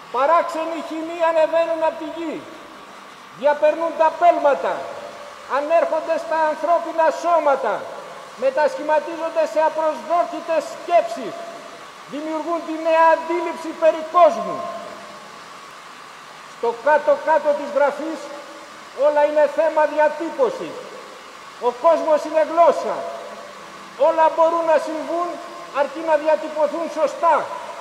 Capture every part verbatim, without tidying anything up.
Παράξενοι χυμοί ανεβαίνουν από τη γη, διαπερνούν τα πέλματα, ανέρχονται στα ανθρώπινα σώματα, μετασχηματίζονται σε απροσδόκητες σκέψεις, δημιουργούν τη νέα αντίληψη περί κόσμου. Στο κάτω-κάτω της γραφής όλα είναι θέμα διατύπωσης. Ο κόσμος είναι γλώσσα. Όλα μπορούν να συμβούν αρκεί να διατυπωθούν σωστά.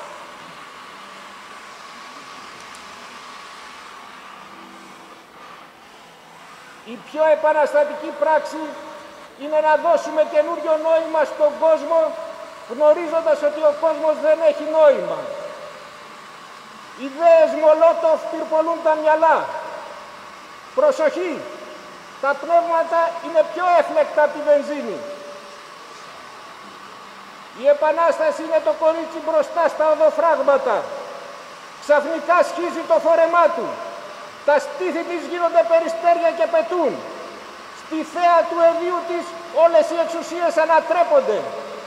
Η πιο επαναστατική πράξη είναι να δώσουμε καινούριο νόημα στον κόσμο, γνωρίζοντας ότι ο κόσμος δεν έχει νόημα. Ιδέες Μολότοφ πυρπολούν τα μυαλά. Προσοχή! Τα πνεύματα είναι πιο έφλεκτα από τη βενζίνη. Η Επανάσταση είναι το κορίτσι μπροστά στα οδοφράγματα. Ξαφνικά σχίζει το φόρεμά του. Τα στήθη της γίνονται περιστέρια και πετούν. Στη θέα του εδίου της όλες οι εξουσίες ανατρέπονται.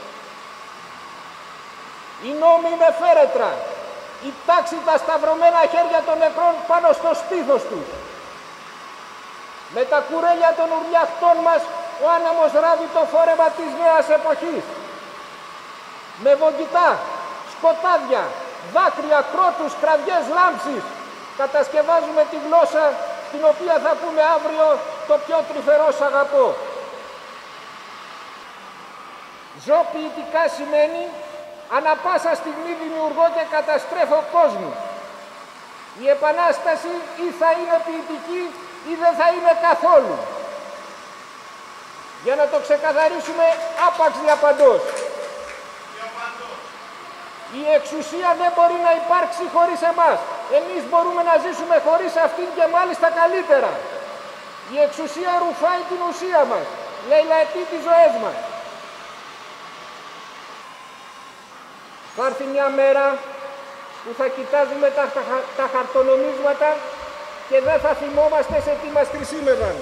Οι νόμοι είναι φέρετρα. Η τάξη τα σταυρωμένα χέρια των νεκρών πάνω στο στήθος τους. Με τα κουρέλια των ουρλιαχτών μας ο άνεμος ράβει το φόρεμα της νέας εποχής. Με βογγητά, σκοτάδια, δάκρυα, κρότους, κραυγές, λάμψεις κατασκευάζουμε τη γλώσσα την οποία θα πούμε αύριο το πιο τρυφερό σ' αγαπώ. Ζω ποιητικά σημαίνει ανα πάσα στιγμή δημιουργώ και καταστρέφω κόσμους. Η Επανάσταση ή θα είναι ποιητική ή δεν θα είναι καθόλου. Για να το ξεκαθαρίσουμε άπαξ διαπαντός. Η εξουσία δεν μπορεί να υπάρξει χωρίς εμάς. Εμείς μπορούμε να ζήσουμε χωρίς αυτήν και μάλιστα καλύτερα. Η εξουσία ρουφάει την ουσία μας, λαιλαετεί τις ζωές μας. Θα έρθει μια μέρα που θα κοιτάζουμε τα, τα, τα χαρτονομίσματα και δεν θα θυμόμαστε σε τι μας χρησίμευαν.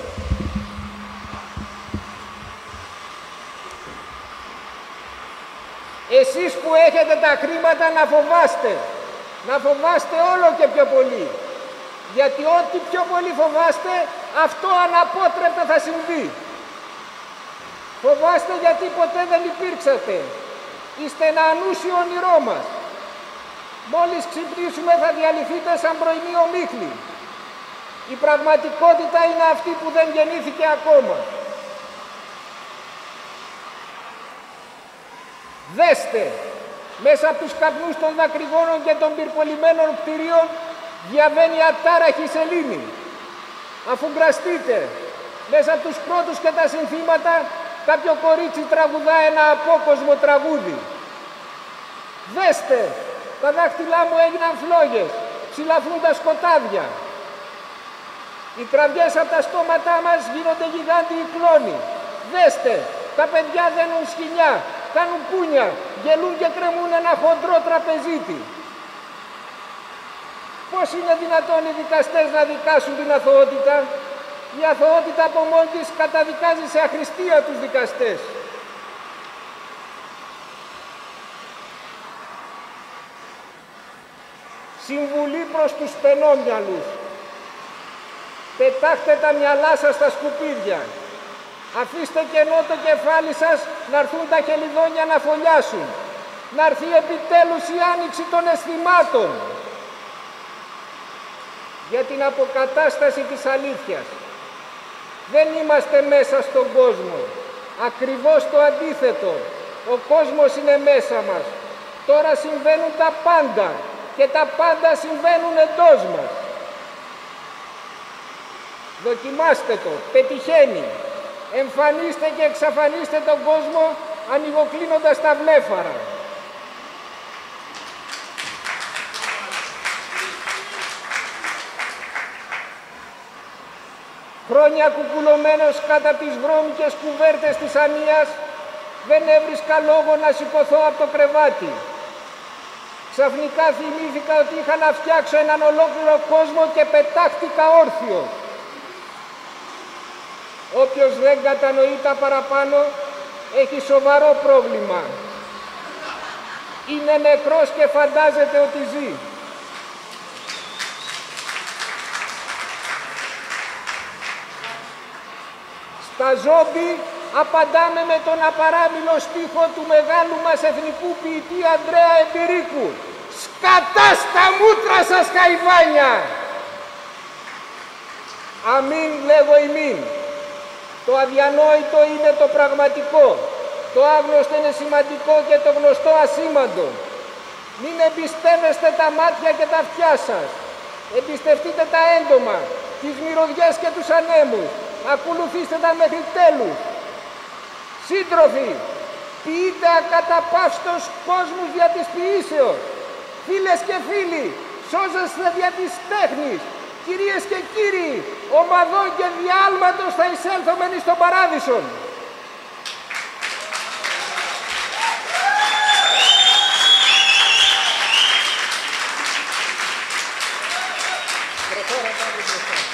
Εσείς που έχετε τα χρήματα να φοβάστε, να φοβάστε όλο και πιο πολύ. Γιατί ό,τι πιο πολύ φοβάστε, αυτό αναπότρεπτα θα συμβεί. Φοβάστε γιατί ποτέ δεν υπήρξατε. Είστε ένα ανούσιο όνειρό μας. Μόλις ξυπνήσουμε θα διαλυθείτε σαν πρωινή ομίχλη. Η πραγματικότητα είναι αυτή που δεν γεννήθηκε ακόμα. Δέστε, μέσα από τους καπνούς των δακρυγόνων και των πυρπολιμένων κτηρίων διαβαίνει ατάραχη σελήνη. Αφού γκραστείτε, μέσα από τους πρώτους και τα συνθήματα κάποιο κορίτσι τραγουδά ένα απόκοσμο τραγούδι. Δέστε, τα δάχτυλά μου έγιναν φλόγες, ψηλαφούν τα σκοτάδια. Οι κραυγές από τα στόματά μας γίνονται γιγάντιοι κλόνοι. Δέστε, τα παιδιά δένουν σκοινιά, κάνουν πούνια, γελούν και κρεμούν ένα χοντρό τραπεζίτι. Πώς είναι δυνατόν οι δικαστές να δικάσουν την αθωότητα? Η αθωότητα από μόνη της καταδικάζει σε αχρηστία τους δικαστές. Συμβουλή προς τους στενόμυαλους. Πετάχτε τα μυαλά σας στα σκουπίδια. Αφήστε κενό το κεφάλι σας να έρθουν τα χελιδόνια να φωλιάσουν. Να έρθει επιτέλους η άνοιξη των αισθημάτων. Για την αποκατάσταση της αλήθειας. Δεν είμαστε μέσα στον κόσμο. Ακριβώς το αντίθετο. Ο κόσμος είναι μέσα μας. Τώρα συμβαίνουν τα πάντα. Και τα πάντα συμβαίνουν εντός μας. Δοκιμάστε το. Πετυχαίνει. Εμφανίστε και εξαφανίστε τον κόσμο ανοιγοκλίνοντας τα βλέφαρα. Χρόνια κουκουλωμένος κάτω από τις βρώμικες κουβέρτες της ανίας, δεν έβρισκα λόγο να σηκωθώ από το κρεβάτι. Ξαφνικά θυμήθηκα ότι είχα να φτιάξω έναν ολόκληρο κόσμο και πετάχτηκα όρθιο. Όποιος δεν κατανοεί τα παραπάνω, έχει σοβαρό πρόβλημα. Είναι νεκρός και φαντάζεται ότι ζει. Στα ζόμπι απαντάμε με τον απαράμιλο στίχο του μεγάλου μας εθνικού ποιητή Ανδρέα Εμπειρίκου. Σκατά στα μούτρα σας, χαϊβάνια! Αμήν λέγω ημίν. Το αδιανόητο είναι το πραγματικό. Το άγνωστο είναι σημαντικό και το γνωστό ασήμαντο. Μην εμπιστεύεστε τα μάτια και τα αυτιά σας. Εμπιστευτείτε τα έντομα, τις μυρωδιές και τους ανέμους. Ακολουθήστε τα μέχρι τέλους. Σύντροφοι, ποιείτε ακαταπαύστος κόσμους δια της ποιήσεως. Φίλες και φίλοι, σώζεστε δια της τέχνης. Κυρίες και κύριοι, ομαδών και διάλματος θα εισέλθομεν εις τον παράδεισον. Προχώρα,